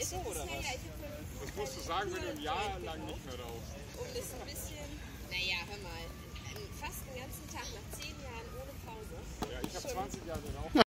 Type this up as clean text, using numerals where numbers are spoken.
so, oder was? Das musst du sagen, wenn du ein Jahr lang nicht mehr rauchst.